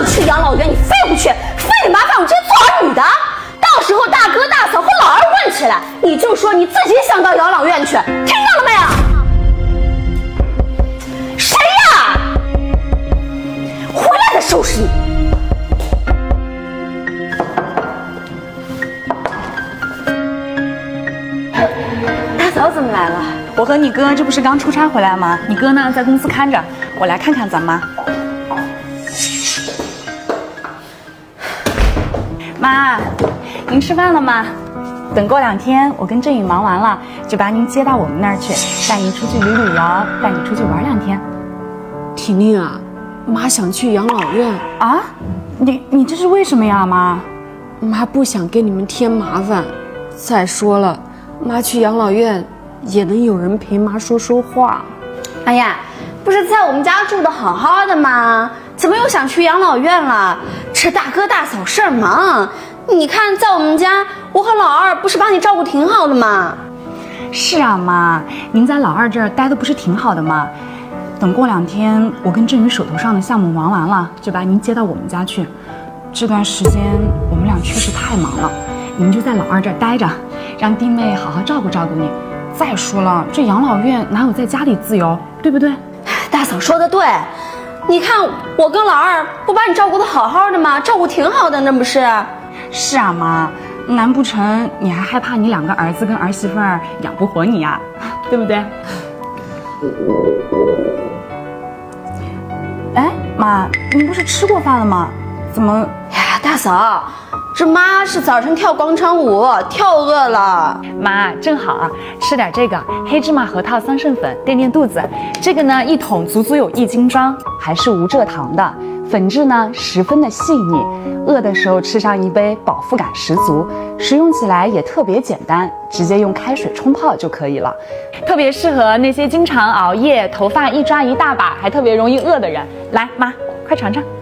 你去养老院，你非不去，非得麻烦我这些做儿女的。到时候大哥大嫂和老二问起来，你就说你自己想到养老院去，听到了没有？谁呀？回来再收拾你。大嫂怎么来了？ 我和你哥这不是刚出差回来吗？你哥呢在公司看着，我来看看咱妈。妈，您吃饭了吗？等过2天我跟振宇忙完了，就把您接到我们那儿去，带您出去旅旅游，带你出去玩2天。 婷婷啊，妈想去养老院啊？你这是为什么呀，妈？ 妈不想给你们添麻烦。再说了，妈去养老院也能有人陪妈说说话。 哎呀，不是在我们家住的好好的吗？怎么又想去养老院了？这大哥大嫂事儿忙，你看在我们家，我和老二不是把你照顾挺好的吗？ 是啊，妈，您在老二这儿待的不是挺好的吗？等过2天，我跟振宇手头上的项目忙完了，就把您接到我们家去。这段时间我们俩确实太忙了，您就在老二这儿待着，让弟妹好好照顾照顾你。再说了，这养老院哪有在家里自由，对不对？ 大嫂说的对，你看我跟老二不把你照顾得好好的吗？照顾挺好的，那不是？ 是啊，妈，难不成你还害怕你2个儿子跟儿媳妇儿养不活你呀？对不对？哎，妈，您不是吃过饭了吗？怎么？ 呀，大嫂，这妈是早晨跳广场舞，跳饿了。 妈，正好啊，吃点这个黑芝麻核桃桑葚粉垫垫肚子。这个呢，1桶足足有1斤装，还是无蔗糖的，粉质呢十分的细腻。饿的时候吃上1杯，饱腹感十足。食用起来也特别简单，直接用开水冲泡就可以了。特别适合那些经常熬夜、头发一抓一大把，还特别容易饿的人。来，妈，快尝尝。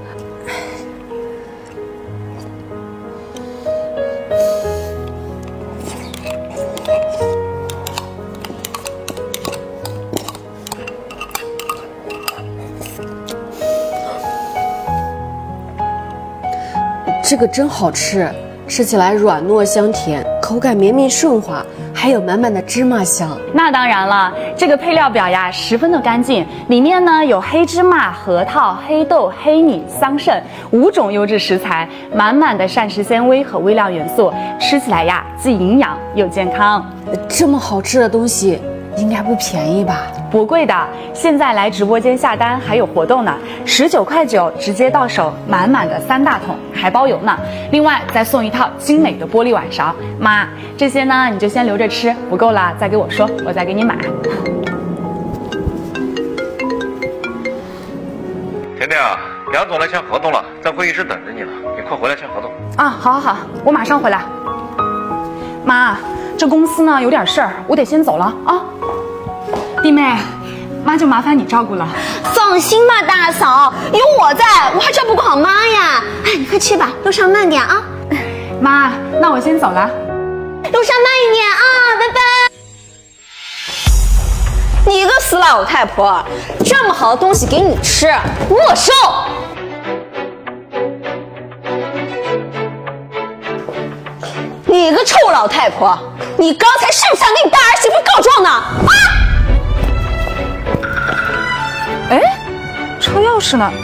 这个真好吃，吃起来软糯香甜，口感绵密顺滑，还有满满的芝麻香。 那当然了，这个配料表呀十分的干净，里面呢有黑芝麻、核桃、黑豆、黑米、桑葚5种优质食材，满满的膳食纤维和微量元素，吃起来呀既营养又健康。 这么好吃的东西应该不便宜吧？ 不贵的，现在来直播间下单还有活动呢，19.9块直接到手，满满的3大桶，还包邮呢。另外再送1套精美的玻璃碗勺。妈，这些呢你就先留着吃，不够了再给我说，我再给你买。 婷婷，杨总来签合同了，在会议室等着你了，你快回来签合同。 啊，好，我马上回来。妈，这公司呢有点事儿，我得先走了啊。弟妹，妈就麻烦你照顾了。 放心吧，大嫂，有我在，我还照顾不好妈呀。哎，你快去吧，路上慢点啊。 妈，那我先走了。 路上慢一点啊，拜拜。你个死老太婆，这么好的东西给你吃，没收。你个臭老太婆，你刚才是不是想给你大儿媳妇告状呢？啊！ 哎，车钥匙呢？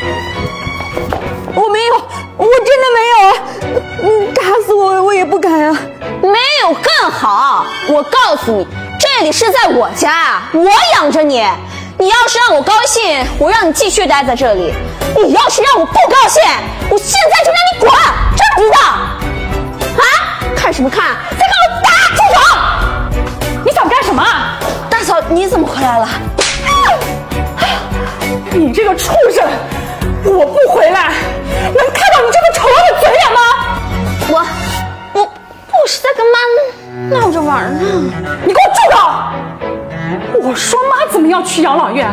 我没有，我真的没有。打死我也不敢啊。 没有更好。我告诉你，这里是在我家，我养着你。你要是让我高兴，我让你继续待在这里；你要是让我不高兴，我现在就让你滚，知不知道？啊！看什么看？再给我打！住手！ 你想干什么？ 大嫂，你怎么回来了？ 你这个畜生！我不回来，能看到你这个丑恶的嘴脸吗？ 我是在跟妈闹着玩呢。 你给我住口！我说妈怎么要去养老院，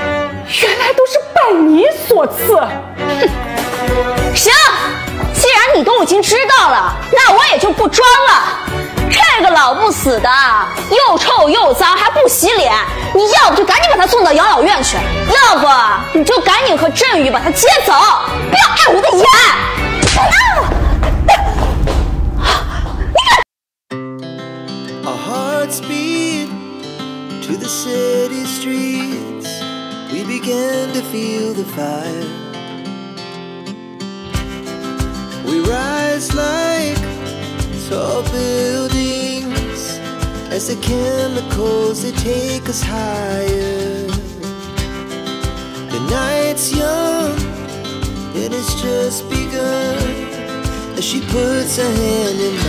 原来都是拜你所赐。 行，既然你你都已经知道了，那我也就不装了。这个老不死的，又臭又脏，还不洗脸，你要不就赶紧把他送到养老院去，要不你就赶紧和振宇把他接走，不要碍我的眼。 Our hearts beat to the city streets. We began to feel the fire. We rise like tall buildings as the chemicals they take us higher. The night's young and it's just begun as she puts her hand in